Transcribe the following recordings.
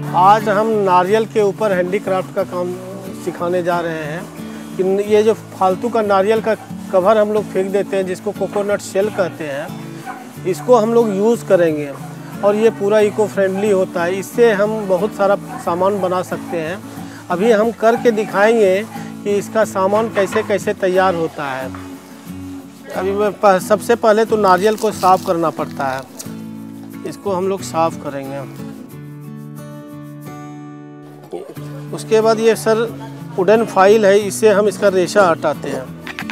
आज हम नारियल के ऊपर हैंडीक्राफ्ट का काम सिखाने जा रहे हैं कि ये जो फालतू का नारियल का कवर हम लोग फेंक देते हैं, जिसको कोकोनट शेल कहते हैं, इसको हम लोग यूज़ करेंगे और ये पूरा इको फ्रेंडली होता है। इससे हम बहुत सारा सामान बना सकते हैं। अभी हम करके दिखाएंगे कि इसका सामान कैसे कैसे तैयार होता है। अभी सबसे पहले तो नारियल को साफ़ करना पड़ता है। इसको हम लोग साफ़ करेंगे। उसके बाद ये सर वुडन फाइल है, इससे हम इसका रेशा हटाते हैं।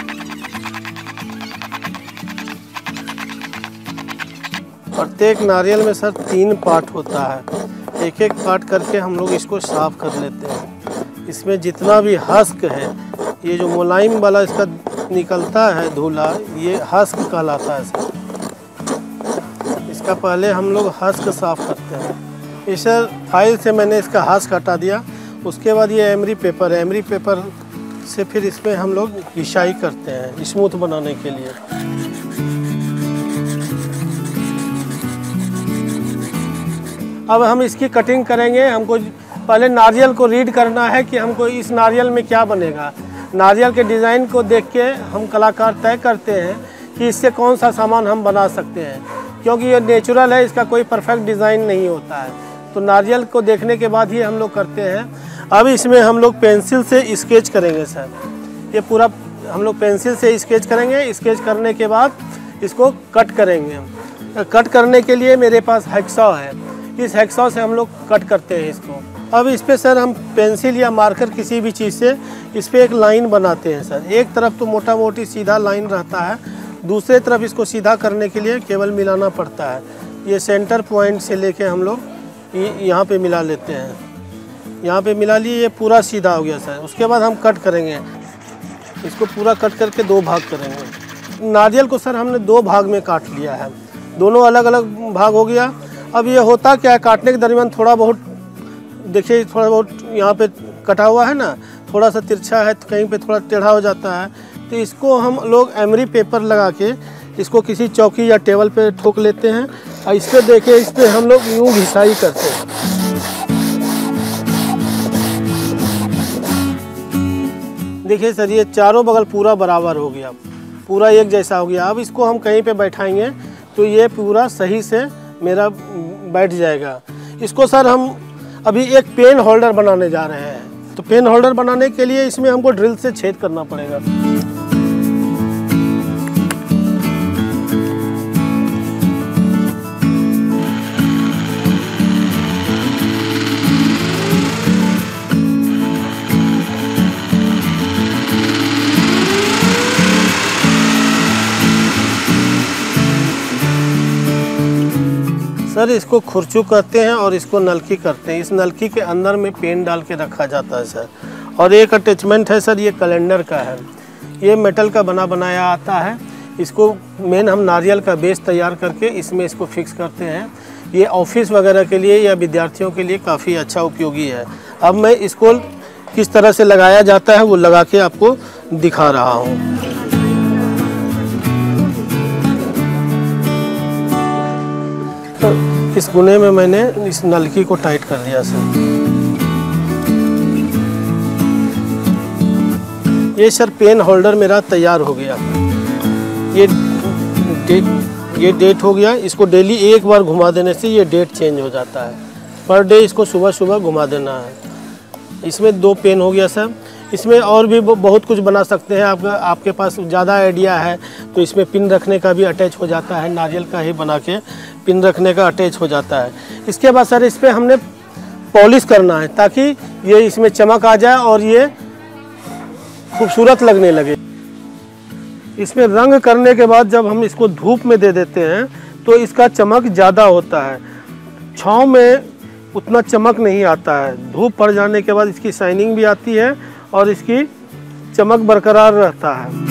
प्रत्येक नारियल में सर 3 पार्ट होता है। एक एक पार्ट करके हम लोग इसको साफ़ कर लेते हैं। इसमें जितना भी हस्क है, ये जो मुलायम वाला इसका निकलता है धूला, ये हस्क कहलाता है सर। इसका पहले हम लोग हस्क साफ़ करते हैं। इस फाइल से मैंने इसका हस्क हटा दिया। उसके बाद ये एमरी पेपर है। एमरी पेपर से फिर इसमें हम लोग घिसाई करते हैं स्मूथ बनाने के लिए। अब हम इसकी कटिंग करेंगे। हमको पहले नारियल को रीड करना है कि हमको इस नारियल में क्या बनेगा। नारियल के डिज़ाइन को देख के हम कलाकार तय करते हैं कि इससे कौन सा सामान हम बना सकते हैं, क्योंकि ये नेचुरल है, इसका कोई परफेक्ट डिज़ाइन नहीं होता है। तो नारियल को देखने के बाद ही हम लोग करते हैं। अब इसमें हम लोग पेंसिल से स्केच करेंगे सर। ये पूरा हम लोग पेंसिल से स्केच करेंगे। स्केच करने के बाद इसको कट करेंगे। कट करने के लिए मेरे पास हैक्सॉ है। इस हैक्सॉ से हम लोग कट करते हैं इसको। अब इस पे सर हम पेंसिल या मार्कर किसी भी चीज़ से इस पर एक लाइन बनाते हैं सर। एक तरफ तो मोटा मोटी सीधा लाइन रहता है, दूसरे तरफ इसको सीधा करने के लिए केवल मिलाना पड़ता है। ये सेंटर पॉइंट से लेके हम लोग यहाँ पे मिला लेते हैं। यहाँ पे मिला लिए, ये पूरा सीधा हो गया सर। उसके बाद हम कट करेंगे। इसको पूरा कट करके 2 भाग करेंगे। नारियल को सर हमने 2 भाग में काट लिया है। दोनों अलग अलग भाग हो गया। अब ये होता क्या है, काटने के दरमियान थोड़ा बहुत देखिए, थोड़ा बहुत यहाँ पे कटा हुआ है ना, थोड़ा सा तिरछा है, तो कहीं पे थोड़ा टेढ़ा हो जाता है। तो इसको हम लोग एमरी पेपर लगा के इसको किसी चौकी या टेबल पे ठोक लेते हैं और इस पर देखिए, इस पर हम लोग यूँ घिसाई करते हैं। देखिए सर, ये चारों बगल पूरा बराबर हो गया, पूरा एक जैसा हो गया। अब इसको हम कहीं पे बैठाएंगे तो ये पूरा सही से मेरा बैठ जाएगा। इसको सर हम अभी एक पेन होल्डर बनाने जा रहे हैं। तो पेन होल्डर बनाने के लिए इसमें हमको ड्रिल से छेद करना पड़ेगा। सर इसको खुरचू कहते हैं और इसको नलकी करते हैं। इस नलकी के अंदर में पेन डाल के रखा जाता है सर। और एक अटैचमेंट है सर, ये कैलेंडर का है। ये मेटल का बना बनाया आता है। इसको मेन हम नारियल का बेस तैयार करके इसमें इसको फिक्स करते हैं। ये ऑफिस वगैरह के लिए या विद्यार्थियों के लिए काफ़ी अच्छा उपयोगी है। अब मैं इसको किस तरह से लगाया जाता है वो लगा के आपको दिखा रहा हूँ। तो इस गुने में मैंने इस नलकी को टाइट कर दिया सर। ये सर पेन होल्डर मेरा तैयार हो गया। ये डेट हो गया। इसको डेली एक बार घुमा देने से ये डेट चेंज हो जाता है। पर डे इसको सुबह सुबह घुमा देना है। इसमें 2 पेन हो गया सर। इसमें और भी बहुत कुछ बना सकते हैं। आपके पास ज़्यादा आइडिया है तो इसमें पिन रखने का भी अटैच हो जाता है। नारियल का ही बना के पिन रखने का अटैच हो जाता है। इसके बाद सर इस पर हमने पॉलिश करना है ताकि ये इसमें चमक आ जाए और ये खूबसूरत लगने लगे। इसमें रंग करने के बाद जब हम इसको धूप में दे देते हैं तो इसका चमक ज़्यादा होता है। छाँव में उतना चमक नहीं आता है। धूप पड़ जाने के बाद इसकी शाइनिंग भी आती है और इसकी चमक बरकरार रहता है।